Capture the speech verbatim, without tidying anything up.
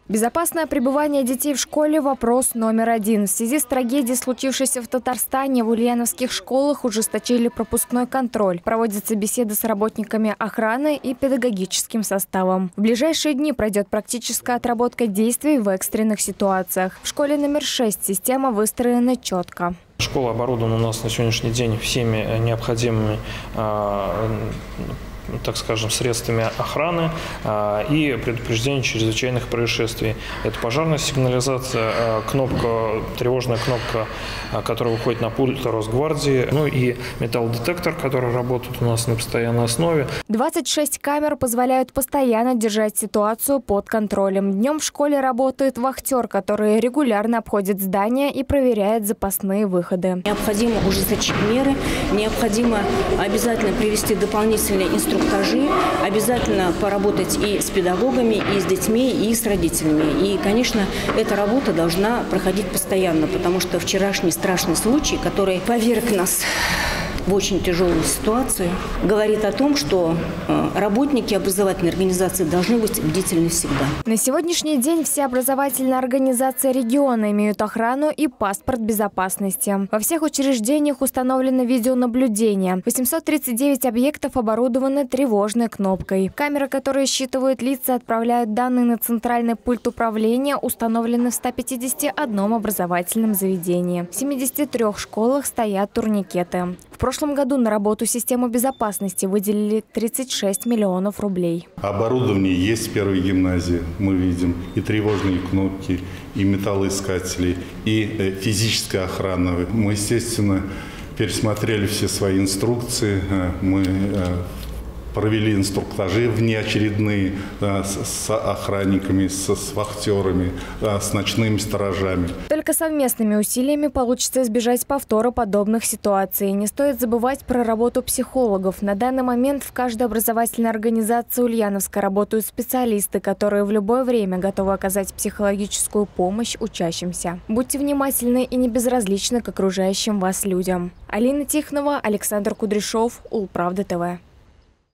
Безопасное пребывание детей в школе – вопрос номер один. В связи с трагедией, случившейся в Татарстане, в ульяновских школах ужесточили пропускной контроль. Проводятся беседы с работниками охраны и педагогическим составом. В ближайшие дни пройдет практическая отработка действий в экстренных ситуациях. В школе номер шесть система выстроена четко. Школа оборудована у нас на сегодняшний день всеми необходимыми, так скажем, средствами охраны и предупреждения чрезвычайных происшествий. Это пожарная сигнализация, кнопка, тревожная кнопка, которая выходит на пульт Росгвардии, ну и металлодетектор, который работает у нас на постоянной основе. двадцать шесть камер позволяют постоянно держать ситуацию под контролем. Днем в школе работает вахтер, который регулярно обходит здание и проверяет запасные выходы. Необходимо ужесточить меры, необходимо обязательно привести дополнительные инструктажи, обязательно поработать и с педагогами, и с детьми, и с родителями. И, конечно, эта работа должна проходить постоянно, потому что вчерашний страшный случай, который поверг нас в очень тяжелую ситуацию, говорит о том, что работники образовательной организации должны быть бдительны всегда. На сегодняшний день все образовательные организации региона имеют охрану и паспорт безопасности. Во всех учреждениях установлено видеонаблюдение. восемьсот тридцать девять объектов оборудованы тревожной кнопкой. Камеры, которые считывают лица, отправляют данные на центральный пульт управления, установлены в ста пятидесяти одном образовательном заведении. В семидесяти трёх школах стоят турникеты. В прошлом году на работу системы безопасности выделили тридцать шесть миллионов рублей. Оборудование есть в первой гимназии. Мы видим и тревожные кнопки, и металлоискатели, и физическая охрана. Мы, естественно, пересмотрели все свои инструкции. Мы провели инструктажи внеочередные да, с, с охранниками, с, с вахтерами, да, с ночными сторожами. Только совместными усилиями получится избежать повтора подобных ситуаций. Не стоит забывать про работу психологов. На данный момент в каждой образовательной организации Ульяновска работают специалисты, которые в любое время готовы оказать психологическую помощь учащимся. Будьте внимательны и не безразличны к окружающим вас людям. Алина Тихонова, Александр Кудряшов, Улправда ТВ.